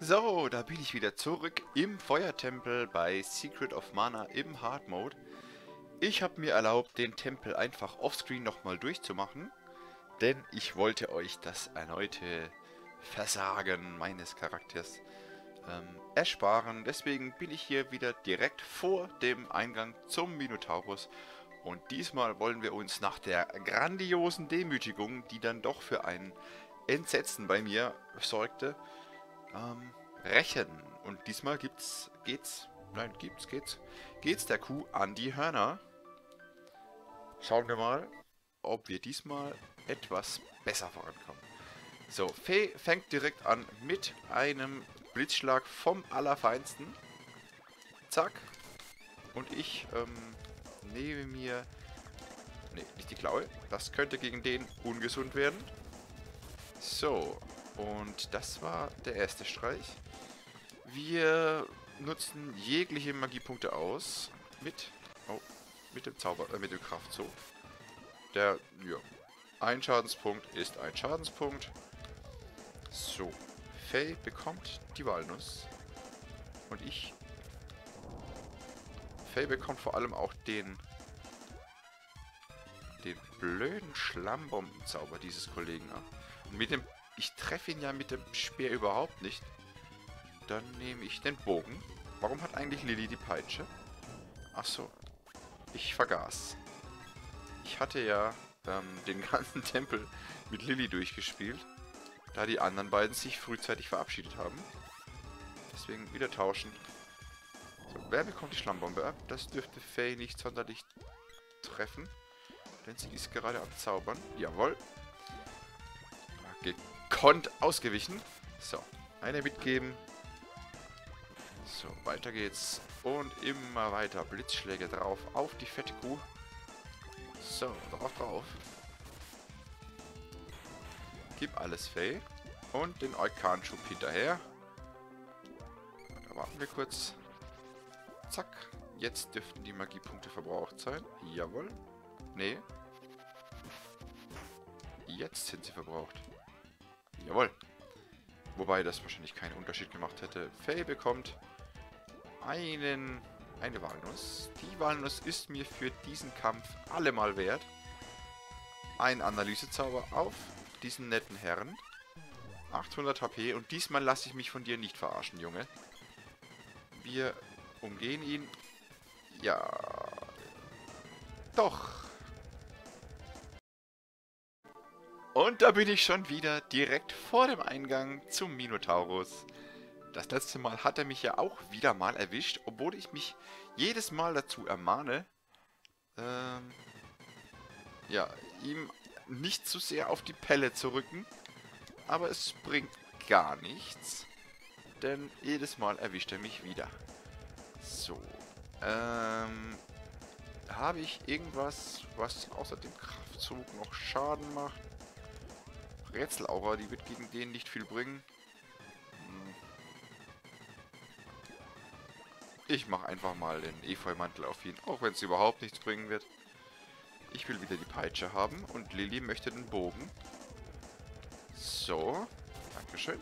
So, da bin ich wieder zurück im Feuertempel bei Secret of Mana im Hard Mode. Ich habe mir erlaubt, den Tempel einfach offscreen nochmal durchzumachen, denn ich wollte euch das erneute Versagen meines Charakters ersparen. Deswegen bin ich hier wieder direkt vor dem Eingang zum Minotaurus. Und diesmal wollen wir uns nach der grandiosen Demütigung, die dann doch für ein Entsetzen bei mir sorgte, rächen. Und diesmal geht's der Kuh an die Hörner. Schauen wir mal, ob wir diesmal etwas besser vorankommen. So, Fee fängt direkt an mit einem Blitzschlag vom Allerfeinsten. Zack. Und ich nehme mir... Ne, nicht die Klaue. Das könnte gegen den ungesund werden. So, und das war der erste Streich. Wir nutzen jegliche Magiepunkte aus mit dem mit dem Kraftzug. Der, ja, ein Schadenspunkt ist ein Schadenspunkt. So, Faye bekommt die Walnuss. Und Faye bekommt vor allem auch den blöden Schlammbombenzauber dieses Kollegen ab. Und ich treffe ihn ja mit dem Speer überhaupt nicht. Dann nehme ich den Bogen. Warum hat eigentlich Lilly die Peitsche? Achso, ich vergaß. Ich hatte ja den ganzen Tempel mit Lilly durchgespielt, da die anderen beiden sich frühzeitig verabschiedet haben. Deswegen wieder tauschen. So, wer bekommt die Schlammbombe ab? Das dürfte Faye nicht sonderlich treffen, denn sie ist gerade am Zaubern. Jawohl. Gekonnt ausgewichen. So, eine mitgeben. So, weiter geht's. Und immer weiter Blitzschläge drauf auf die fette Kuh. So, drauf. Gib alles Faye. Und den Orkanschub hinterher. Da warten wir kurz. Zack. Jetzt dürften die Magiepunkte verbraucht sein. Jawohl. Nee. Jetzt sind sie verbraucht. Jawohl. Wobei das wahrscheinlich keinen Unterschied gemacht hätte. Faye bekommt eine Walnuss. Die Walnuss ist mir für diesen Kampf allemal wert. Ein Analysezauber auf diesen netten Herrn. 800 HP und diesmal lasse ich mich von dir nicht verarschen, Junge. Wir umgehen ihn. Ja. Doch. Und da bin ich schon wieder direkt vor dem Eingang zum Minotaurus. Das letzte Mal hat er mich ja auch wieder mal erwischt, obwohl ich mich jedes Mal dazu ermahne, ja, ihm nicht zu sehr auf die Pelle zu rücken. Aber es bringt gar nichts, denn jedes Mal erwischt er mich wieder. So, habe ich irgendwas, was außer dem Kraftzug noch Schaden macht? Rätselaura, die wird gegen den nicht viel bringen. Ich mache einfach mal den Efeumantel auf ihn, auch wenn es überhaupt nichts bringen wird. Ich will wieder die Peitsche haben und Lilly möchte den Bogen. So, dankeschön.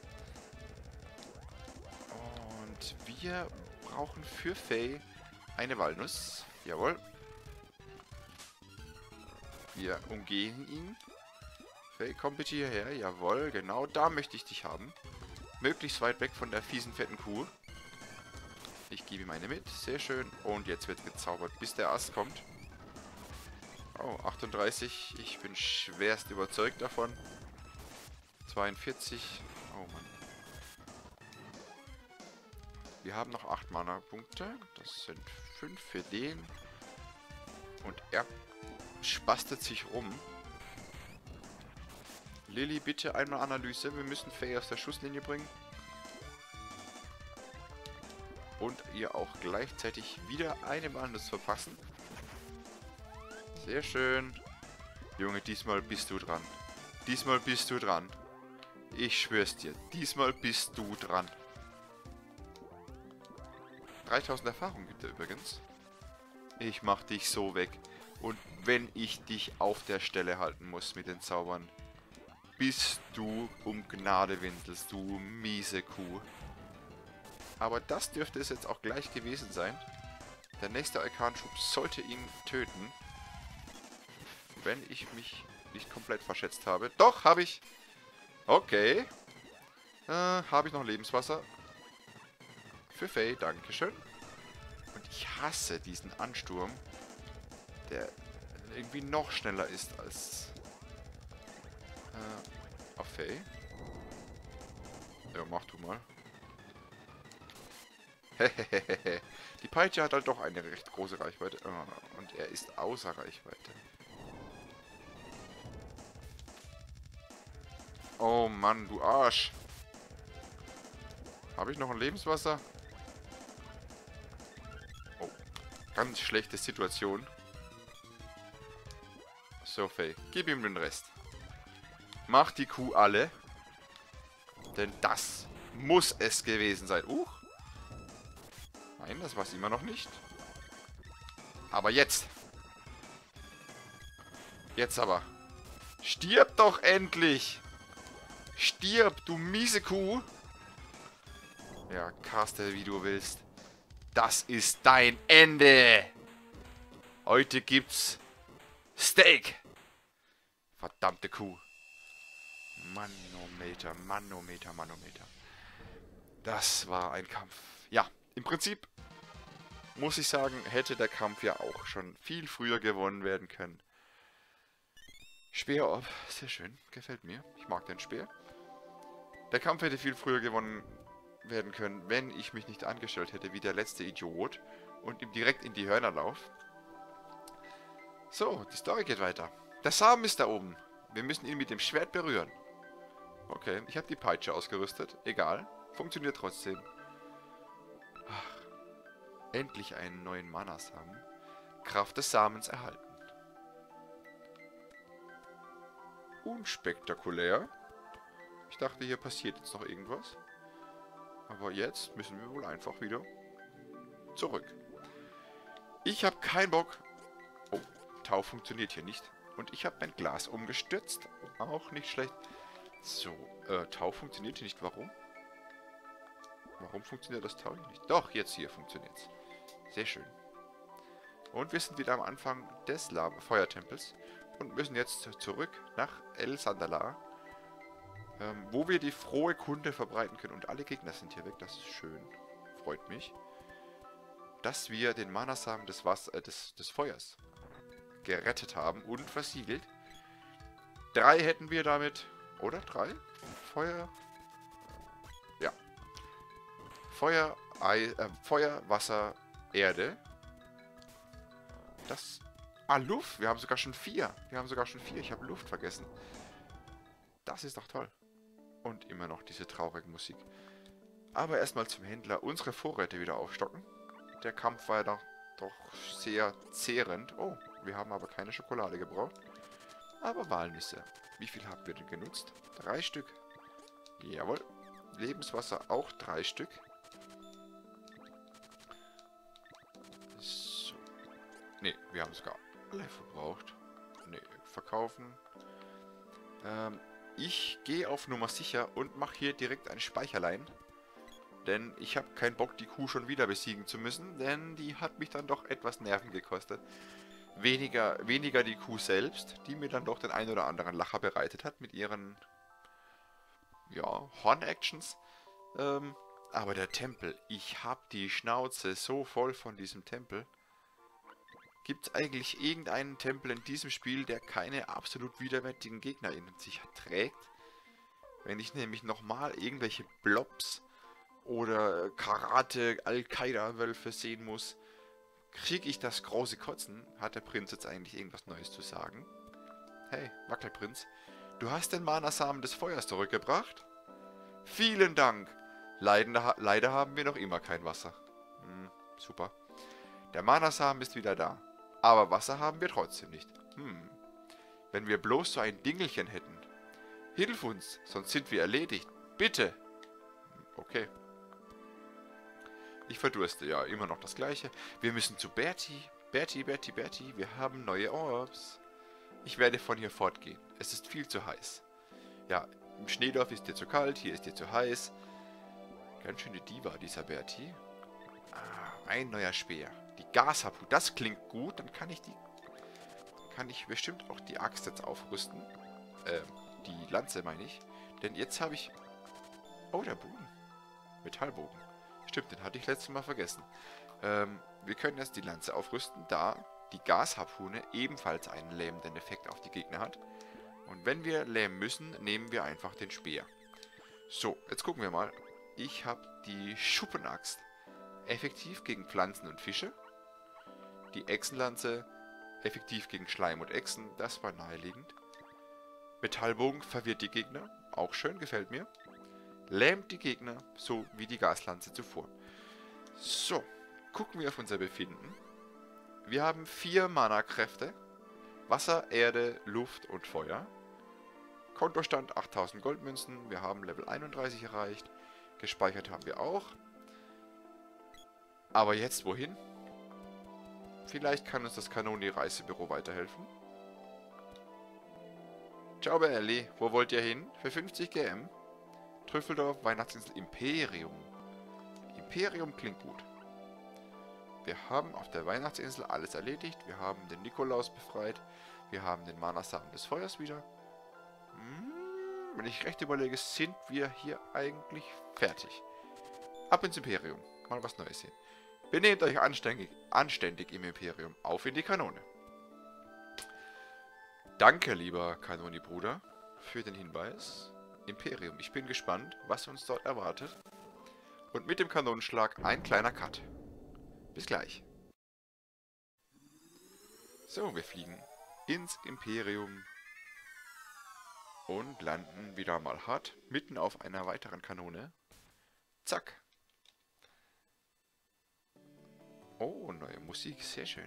Und wir brauchen für Faye eine Walnuss. Jawohl. Wir umgehen ihn. Faye, komm bitte hierher. Jawohl, genau da möchte ich dich haben. Möglichst weit weg von der fiesen, fetten Kuh. Ich gebe ihm eine mit. Sehr schön. Und jetzt wird gezaubert, bis der Ast kommt. Oh, 38. Ich bin schwerst überzeugt davon. 42. Oh Mann. Wir haben noch 8 Mana-Punkte. Das sind 5 für den. Und er spastet sich rum. Lilly, bitte einmal Analyse. Wir müssen Faye aus der Schusslinie bringen. Und ihr auch gleichzeitig wieder eine Walnuss verpassen. Sehr schön. Junge, diesmal bist du dran. Diesmal bist du dran. Ich schwör's dir. Diesmal bist du dran. 3000 Erfahrung gibt er übrigens. Ich mach dich so weg. Und wenn ich dich auf der Stelle halten muss mit den Zaubern, bist du um Gnade winselst, du miese Kuh. Aber das dürfte es jetzt auch gleich gewesen sein. Der nächste Arkanschub sollte ihn töten. Wenn ich mich nicht komplett verschätzt habe. Doch, habe ich. Okay. Habe ich noch Lebenswasser? Für Faye, dankeschön. Und ich hasse diesen Ansturm, der irgendwie noch schneller ist als auf Faye. Ja, mach du mal. Hehehehe. Die Peitsche hat halt doch eine recht große Reichweite. Und er ist außer Reichweite. Oh Mann, du Arsch. Habe ich noch ein Lebenswasser? Oh, ganz schlechte Situation. So, Faye, gib ihm den Rest. Mach die Kuh alle. Denn das muss es gewesen sein. Nein, das war es immer noch nicht. Aber jetzt. Jetzt aber. Stirb doch endlich. Stirb, du miese Kuh. Ja, caste wie du willst. Das ist dein Ende. Heute gibt's Steak. Verdammte Kuh. Manometer, Manometer, Manometer. Das war ein Kampf. Ja, im Prinzip muss ich sagen, hätte der Kampf ja auch schon viel früher gewonnen werden können. Speer, sehr schön, gefällt mir. Ich mag den Speer. Der Kampf hätte viel früher gewonnen werden können, wenn ich mich nicht angestellt hätte wie der letzte Idiot und ihm direkt in die Hörner lauf. So, die Story geht weiter. Der Samen ist da oben. Wir müssen ihn mit dem Schwert berühren. Okay, ich habe die Peitsche ausgerüstet. Egal, funktioniert trotzdem. Ach, endlich einen neuen Mana-Samen. Kraft des Samens erhalten. Unspektakulär. Ich dachte, hier passiert jetzt noch irgendwas. Aber jetzt müssen wir wohl einfach wieder zurück. Ich habe keinen Bock. Oh, Tau funktioniert hier nicht. Und ich habe mein Glas umgestürzt. Auch nicht schlecht. So, Tau funktioniert hier nicht. Warum? Warum funktioniert das Tau hier nicht? Doch, jetzt hier funktioniert es. Sehr schön. Und wir sind wieder am Anfang des Feuertempels. Und müssen jetzt zurück nach El Sandala. Wo wir die frohe Kunde verbreiten können. Und alle Gegner sind hier weg. Das ist schön. Freut mich. Dass wir den Manasamen des Feuers gerettet haben und versiegelt. 3 hätten wir damit. Oder 3? Feuer. Ja. Feuer, Wasser, Erde. Das. Luft. Wir haben sogar schon 4. Ich habe Luft vergessen. Das ist doch toll. Und immer noch diese traurige Musik. Aber erstmal zum Händler unsere Vorräte wieder aufstocken. Der Kampf war ja doch sehr zehrend. Oh, wir haben aber keine Schokolade gebraucht. Aber Walnüsse. Wie viel haben wir denn genutzt? 3 Stück. Jawohl. Lebenswasser auch 3 Stück. So. Ne, wir haben sogar alle verbraucht. Ne, verkaufen. Ich gehe auf Nummer sicher und mache hier direkt ein Speicherlein. Denn ich habe keinen Bock, die Kuh schon wieder besiegen zu müssen. Denn die hat mich dann doch etwas Nerven gekostet. Weniger die Kuh selbst, die mir dann doch den ein oder anderen Lacher bereitet hat mit ihren, ja, Horn-Actions. Aber der Tempel, ich habe die Schnauze so voll von diesem Tempel. Gibt es eigentlich irgendeinen Tempel in diesem Spiel, der keine absolut widerwärtigen Gegner in sich trägt? Wenn ich nämlich nochmal irgendwelche Blobs oder Karate-Al-Qaida-Wölfe sehen muss, kriege ich das große Kotzen. Hat der Prinz jetzt eigentlich irgendwas Neues zu sagen? Hey, Wackelprinz, du hast den Manasamen des Feuers zurückgebracht? Vielen Dank. Leider haben wir noch immer kein Wasser. Super. Der Manasamen ist wieder da. Aber Wasser haben wir trotzdem nicht. Wenn wir bloß so ein Dingelchen hätten. Hilf uns, sonst sind wir erledigt. Bitte. Okay. Ich verdurste, ja, immer noch das Gleiche. Wir müssen zu Bertie. Bertie, wir haben neue Orbs. Ich werde von hier fortgehen. Es ist viel zu heiß. Ja, im Schneedorf ist dir zu kalt, hier ist dir zu heiß. Ganz schöne Diva, dieser Berti. Ah, ein neuer Speer. Die Gasharpune, das klingt gut. Dann kann ich bestimmt auch die Axt jetzt aufrüsten. Die Lanze meine ich. Denn jetzt habe ich... Oh, der Bogen. Metallbogen. Stimmt, den hatte ich letztes Mal vergessen. Wir können jetzt die Lanze aufrüsten, da die Gasharpune ebenfalls einen lähmenden Effekt auf die Gegner hat. Und wenn wir lähmen müssen, nehmen wir einfach den Speer. So, jetzt gucken wir mal. Ich habe die Schuppenaxt. Effektiv gegen Pflanzen und Fische. Die Echsenlanze effektiv gegen Schleim und Echsen. Das war naheliegend. Metallbogen verwirrt die Gegner. Auch schön, gefällt mir. Lähmt die Gegner, so wie die Gaslanze zuvor. So, gucken wir auf unser Befinden. Wir haben 4 Mana-Kräfte. Wasser, Erde, Luft und Feuer. Kontostand 8000 Goldmünzen. Wir haben Level 31 erreicht. Gespeichert haben wir auch. Aber jetzt wohin? Vielleicht kann uns das Kanoni-Reisebüro weiterhelfen. Ciao, Ellie. Wo wollt ihr hin? Für 50 GM? Trüffeldorf, Weihnachtsinsel, Imperium. Imperium klingt gut. Wir haben auf der Weihnachtsinsel alles erledigt. Wir haben den Nikolaus befreit. Wir haben den Mana-Samen des Feuers wieder. Wenn ich recht überlege, sind wir hier eigentlich fertig. Ab ins Imperium. Mal was Neues sehen. Benehmt euch anständig im Imperium. Auf in die Kanone. Danke, lieber Kanoni-Bruder, für den Hinweis. Imperium. Ich bin gespannt, was uns dort erwartet. Und mit dem Kanonenschlag ein kleiner Cut. Bis gleich. So, wir fliegen ins Imperium und landen wieder mal hart mitten auf einer weiteren Kanone. Zack. Oh, neue Musik, sehr schön.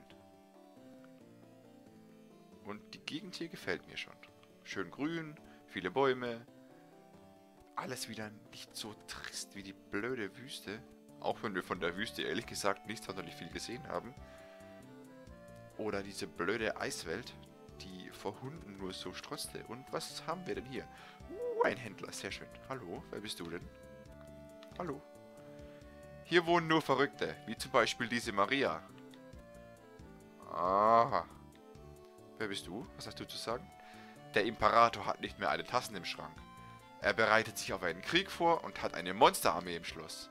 Und die Gegend hier gefällt mir schon. Schön grün, viele Bäume. Alles wieder nicht so trist wie die blöde Wüste. Auch wenn wir von der Wüste ehrlich gesagt nicht sonderlich viel gesehen haben. Oder diese blöde Eiswelt, die vor Hunden nur so strotzte. Und was haben wir denn hier? Ein Händler, sehr schön. Hallo, wer bist du denn? Hallo. Hier wohnen nur Verrückte, wie zum Beispiel diese Maria. Aha. Wer bist du? Was hast du zu sagen? Der Imperator hat nicht mehr alle Tassen im Schrank. Er bereitet sich auf einen Krieg vor und hat eine Monsterarmee im Schloss.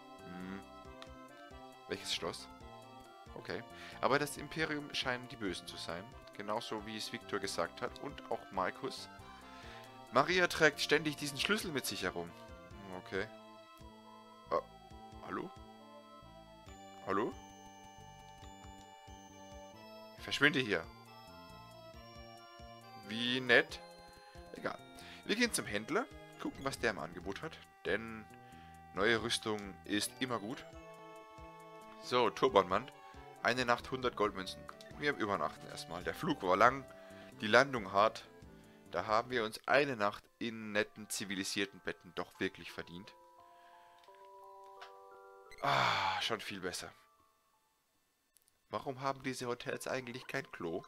Welches Schloss? Okay. Aber das Imperium scheinen die Bösen zu sein. Genauso wie es Victor gesagt hat und auch Markus. Maria trägt ständig diesen Schlüssel mit sich herum. Okay. Hallo? Hallo? Verschwinde hier. Wie nett. Egal. Wir gehen zum Händler, gucken, was der im Angebot hat. Denn neue Rüstung ist immer gut. So, Turbanmann. Eine Nacht 100 Goldmünzen. Wir übernachten erstmal. Der Flug war lang, die Landung hart. Da haben wir uns eine Nacht in netten, zivilisierten Betten doch wirklich verdient. Ah, schon viel besser. Warum haben diese Hotels eigentlich kein Klo?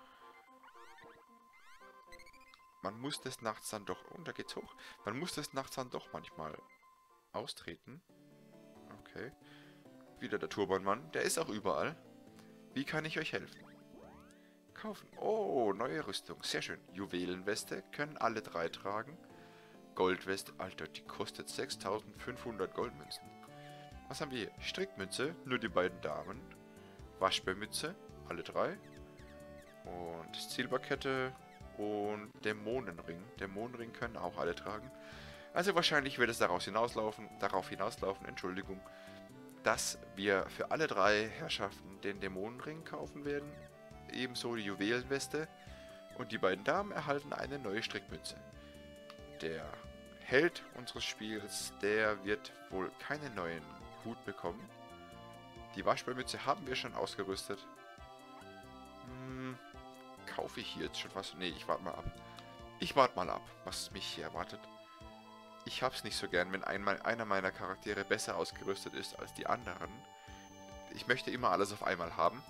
Man muss des Nachts dann doch... Oh, da geht's hoch. Man muss des Nachts dann doch manchmal austreten. Okay. Wieder der Turbanmann. Der ist auch überall. Wie kann ich euch helfen? Kaufen. Oh, neue Rüstung. Sehr schön. Juwelenweste können alle 3 tragen. Goldweste. Alter, die kostet 6500 Goldmünzen. Was haben wir hier? Strickmütze. Nur die beiden Damen. Waschbärmütze. Alle 3. Und Silberkette. Und Dämonenring. Dämonenring können auch alle tragen. Also wahrscheinlich wird es darauf hinauslaufen, Entschuldigung, dass wir für alle 3 Herrschaften den Dämonenring kaufen werden. Ebenso die Juwelenweste. Und die beiden Damen erhalten eine neue Strickmütze. Der Held unseres Spiels, der wird wohl keinen neuen Hut bekommen. Die Waschbärmütze haben wir schon ausgerüstet. Kaufe ich hier jetzt schon was? Nee, ich warte mal ab. Ich warte mal ab, was mich hier erwartet. Ich hab's nicht so gern, wenn einer meiner Charaktere besser ausgerüstet ist als die anderen. Ich möchte immer alles auf einmal haben.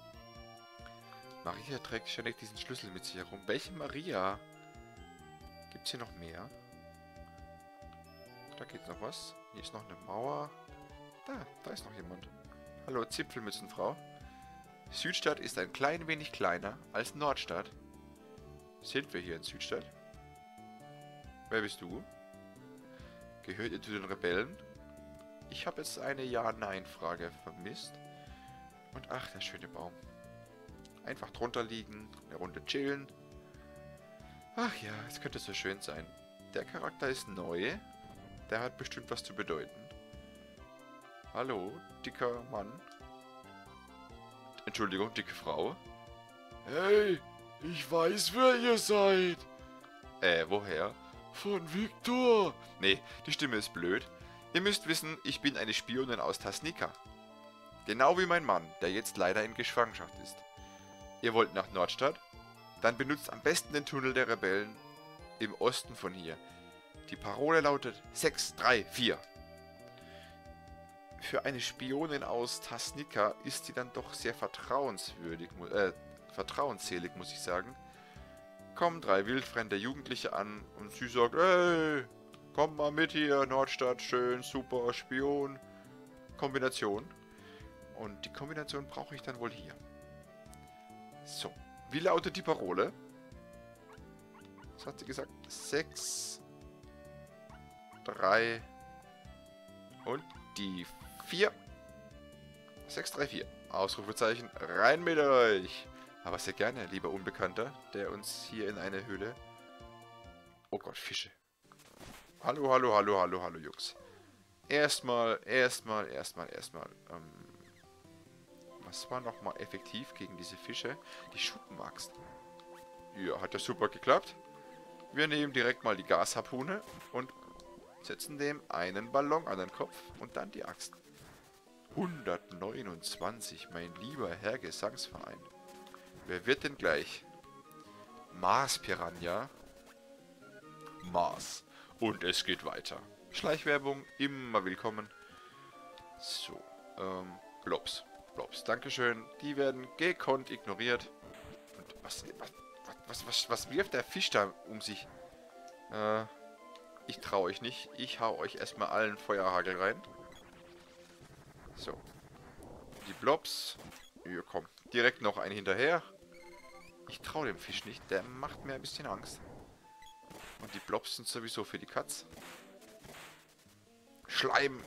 Maria trägt ständig diesen Schlüssel mit sich herum. Welche Maria? Gibt es hier noch mehr? Da geht noch was. Hier ist noch eine Mauer. Da ist noch jemand. Hallo, Zipfelmützenfrau. Südstadt ist ein klein wenig kleiner als Nordstadt. Sind wir hier in Südstadt? Wer bist du? Gehört ihr zu den Rebellen? Ich habe jetzt eine Ja-Nein-Frage vermisst. Und ach, der schöne Baum. Einfach drunter liegen, eine Runde chillen. Ach ja, es könnte so schön sein. Der Charakter ist neu. Der hat bestimmt was zu bedeuten. Hallo, dicker Mann. Entschuldigung, dicke Frau. Hey, ich weiß, wer ihr seid. Woher? Von Viktor. Nee, die Stimme ist blöd. Ihr müsst wissen, ich bin eine Spionin aus Tasnica. Genau wie mein Mann, der jetzt leider in Gefangenschaft ist. Ihr wollt nach Nordstadt? Dann benutzt am besten den Tunnel der Rebellen im Osten von hier. Die Parole lautet 634. Für eine Spionin aus Tasnica ist sie dann doch sehr vertrauensselig, muss ich sagen. Kommen 3 wildfremde Jugendliche an und sie sagt, hey, komm mal mit hier, Nordstadt, schön, super, Spion. Kombination. Und die Kombination brauche ich dann wohl hier. So, wie lautet die Parole? Was hat sie gesagt? 6, 3 und die 4. 6, 3, 4. Ausrufezeichen, rein mit euch. Aber sehr gerne, lieber Unbekannter, der uns hier in eine Höhle... Oh Gott, Fische. Hallo, hallo, hallo, hallo, hallo, Jungs. Erstmal. Was war nochmal effektiv gegen diese Fische? Die Schuppenaxt. Ja, hat ja super geklappt. Wir nehmen direkt mal die Gasharpune und setzen dem einen Ballon an den Kopf und dann die Axt. 129, mein lieber Herr Gesangsverein. Wer wird denn gleich? Mars Piranha. Mars. Und es geht weiter. Schleichwerbung, immer willkommen. So, Blobs. Blobs, dankeschön. Die werden gekonnt ignoriert. Und was wirft der Fisch da um sich? Ich traue euch nicht. Ich hau euch erstmal allen Feuerhagel rein. So. Die Blobs. Ja, komm. Direkt noch einen hinterher. Ich traue dem Fisch nicht. Der macht mir ein bisschen Angst. Und die Blobs sind sowieso für die Katz. Schleim.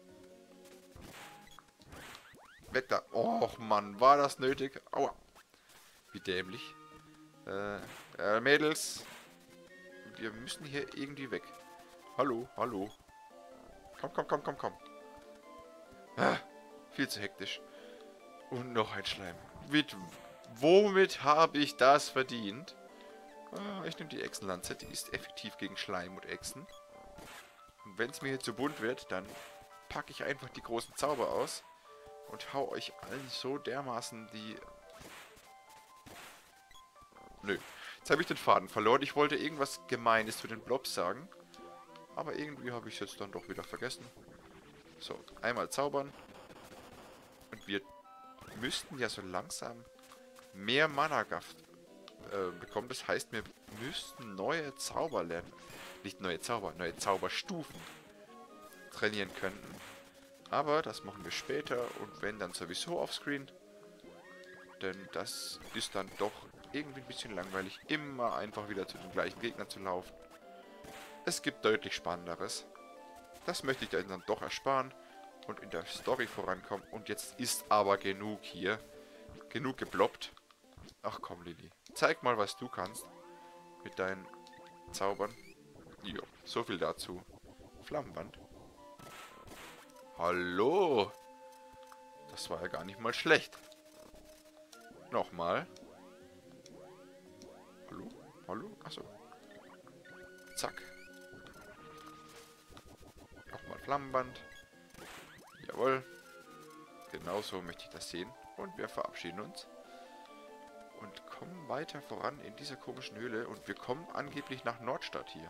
Weg da. Och Mann, war das nötig? Aua. Wie dämlich. Mädels. Wir müssen hier irgendwie weg. Hallo, hallo. Komm. Ah, viel zu hektisch. Und noch ein Schleim. Womit habe ich das verdient? Ah, ich nehme die Echsenlanze. Die ist effektiv gegen Schleim und Echsen. Und wenn es mir hier zu bunt wird, dann packe ich einfach die großen Zauber aus. Und hau euch allen so dermaßen die... Nö. Jetzt habe ich den Faden verloren. Ich wollte irgendwas Gemeines zu den Blobs sagen. Aber irgendwie habe ich es jetzt dann doch wieder vergessen. So, einmal zaubern. Und wir müssten ja so langsam mehr Mana-Gaft bekommen. Das heißt, wir müssten neue Zauber lernen. Nicht neue Zauber, neue Zauberstufen trainieren können. Aber das machen wir später und wenn dann sowieso offscreen. Denn das ist dann doch irgendwie ein bisschen langweilig, immer einfach wieder zu den gleichen Gegnern zu laufen. Es gibt deutlich Spannenderes. Das möchte ich dann doch ersparen und in der Story vorankommen. Und jetzt ist aber genug hier. Genug gebloppt. Ach komm, Lilly. Zeig mal, was du kannst. Mit deinen Zaubern. Jo, so viel dazu. Flammenwand. Hallo. Das war ja gar nicht mal schlecht. Nochmal. Hallo? Hallo? Achso. Zack. Nochmal Flammenband. Jawohl. Genauso möchte ich das sehen. Und wir verabschieden uns. Und kommen weiter voran in dieser komischen Höhle. Und wir kommen angeblich nach Nordstadt hier.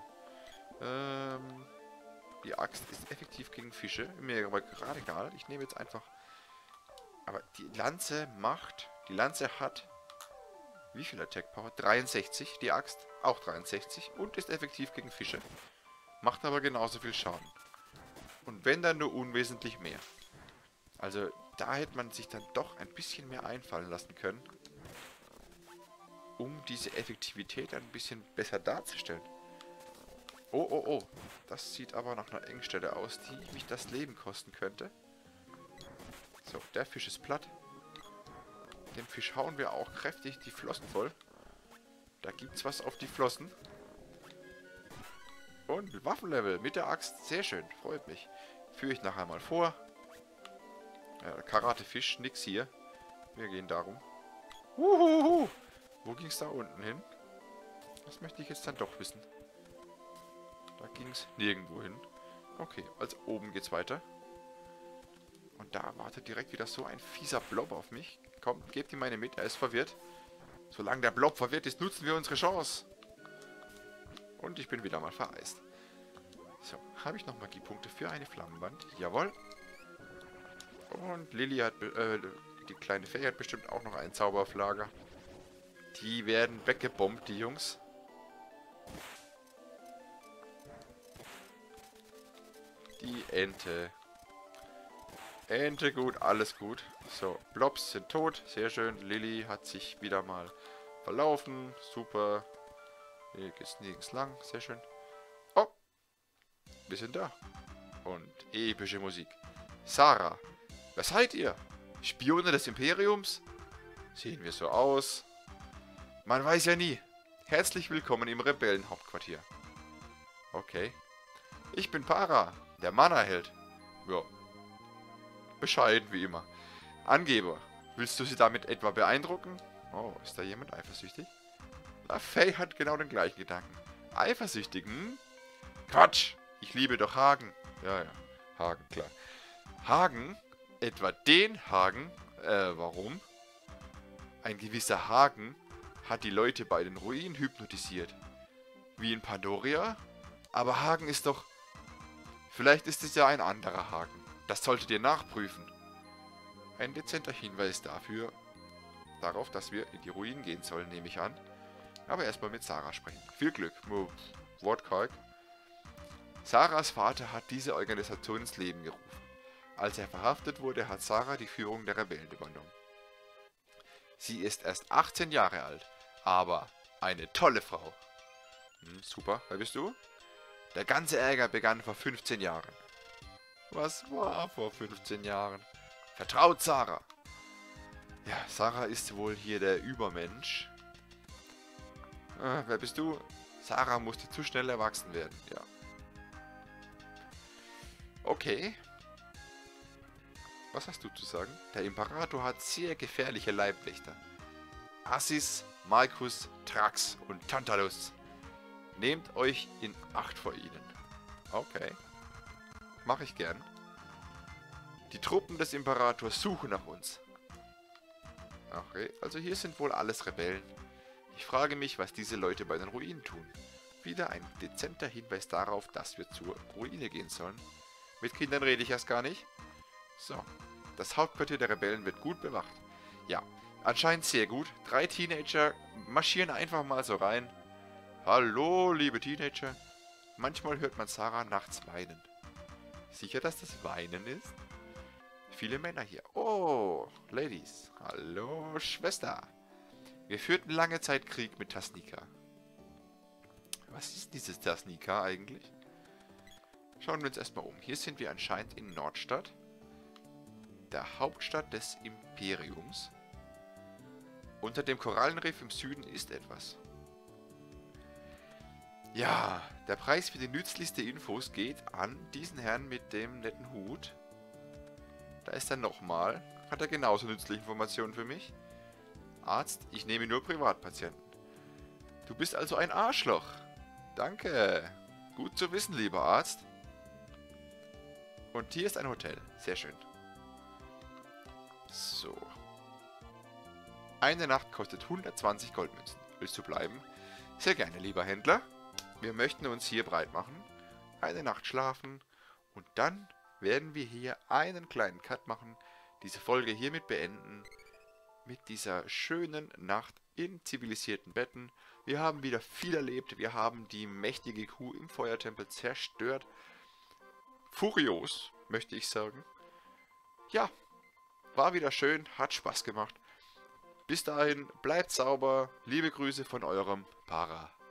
Die Axt ist effektiv gegen Fische. Mir aber gerade egal. Ich nehme jetzt einfach... Aber die Lanze macht... Die Lanze hat Wie viel Attack Power? 63. Die Axt auch 63 und ist effektiv gegen Fische. Macht aber genauso viel Schaden. Und wenn dann nur unwesentlich mehr. Also da hätte man sich dann doch ein bisschen mehr einfallen lassen können, um diese Effektivität ein bisschen besser darzustellen. Oh, oh, oh. Das sieht aber nach einer Engstelle aus, die mich das Leben kosten könnte. So, der Fisch ist platt. Dem Fisch hauen wir auch kräftig die Flossen voll. Da gibt's was auf die Flossen. Und Waffenlevel mit der Axt. Sehr schön, freut mich. Führe ich nachher mal vor. Karatefisch, nix hier. Wir gehen darum. Uhuhu. Wo ging es da unten hin? Das möchte ich jetzt dann doch wissen. Da ging es nirgendwo hin. Okay, also oben geht's weiter. Und da wartet direkt wieder so ein fieser Blob auf mich. Kommt, gebt ihm meine mit, er ist verwirrt. Solange der Blob verwirrt ist, nutzen wir unsere Chance. Und ich bin wieder mal vereist. So, habe ich noch Magiepunkte für eine Flammenwand? Jawohl. Und Lilly hat, die kleine Fee hat bestimmt auch noch einen Zauber auf Lager. Die werden weggebombt, die Jungs. Die Ente. Ente gut, alles gut. So, Blobs sind tot, sehr schön. Lilly hat sich wieder mal verlaufen, super. Hier geht's nirgends lang, sehr schön. Oh, wir sind da. Und epische Musik. Sarah, wer seid ihr? Spione des Imperiums? Sehen wir so aus? Man weiß ja nie. Herzlich willkommen im Rebellenhauptquartier. Okay. Ich bin Para, der Mana-Held. Ja. Bescheiden wie immer. Angeber, willst du sie damit etwa beeindrucken? Oh, ist da jemand eifersüchtig? Na, Faye hat genau den gleichen Gedanken. Eifersüchtig, hm? Quatsch! Ich liebe doch Hagen. Ja, ja. Hagen, klar. Hagen? Etwa den Hagen? Warum? Ein gewisser Hagen hat die Leute bei den Ruinen hypnotisiert. Wie in Pandoria? Aber Hagen ist doch... Vielleicht ist es ja ein anderer Hagen. Das solltet ihr nachprüfen. Ein dezenter Hinweis darauf, dass wir in die Ruinen gehen sollen, nehme ich an. Aber erstmal mit Sarah sprechen. Viel Glück. Wortkarg. Sarahs Vater hat diese Organisation ins Leben gerufen. Als er verhaftet wurde, hat Sarah die Führung der Rebellen übernommen. Sie ist erst 18 Jahre alt, aber eine tolle Frau. Super, wer bist du? Der ganze Ärger begann vor 15 Jahren. Was war vor 15 Jahren? Vertraut Sarah. Ja, Sarah ist wohl hier der Übermensch. Wer bist du? Sarah musste zu schnell erwachsen werden, ja. Okay. Was hast du zu sagen? Der Imperator hat sehr gefährliche Leibwächter. Assis, Marcus, Trax und Tantalus. Nehmt euch in Acht vor ihnen. Okay. Mache ich gern. Die Truppen des Imperators suchen nach uns. Okay, also hier sind wohl alles Rebellen. Ich frage mich, was diese Leute bei den Ruinen tun. Wieder ein dezenter Hinweis darauf, dass wir zur Ruine gehen sollen. Mit Kindern rede ich erst gar nicht. So, das Hauptquartier der Rebellen wird gut bewacht. Ja, anscheinend sehr gut. 3 Teenager marschieren einfach mal so rein. Hallo, liebe Teenager. Manchmal hört man Sarah nachts weinen. Sicher, dass das Weinen ist? Viele Männer hier. Oh, Ladies. Hallo, Schwester. Wir führten lange Zeit Krieg mit Tasnika. Was ist dieses Tasnika eigentlich? Schauen wir uns erstmal um. Hier sind wir anscheinend in Nordstadt, der Hauptstadt des Imperiums. Unter dem Korallenriff im Süden ist etwas. Ja, der Preis für die nützlichste Infos geht an diesen Herrn mit dem netten Hut. Da ist er nochmal. Hat er genauso nützliche Informationen für mich? Arzt, ich nehme nur Privatpatienten. Du bist also ein Arschloch. Danke. Gut zu wissen, lieber Arzt. Und hier ist ein Hotel. Sehr schön. So. Eine Nacht kostet 120 Goldmünzen. Willst du bleiben? Sehr gerne, lieber Händler. Wir möchten uns hier breit machen, eine Nacht schlafen und dann werden wir hier einen kleinen Cut machen, diese Folge hiermit beenden, mit dieser schönen Nacht in zivilisierten Betten. Wir haben wieder viel erlebt. Wir haben die mächtige Kuh im Feuertempel zerstört. Furios, möchte ich sagen. Ja, war wieder schön, hat Spaß gemacht. Bis dahin, bleibt sauber. Liebe Grüße von eurem Para.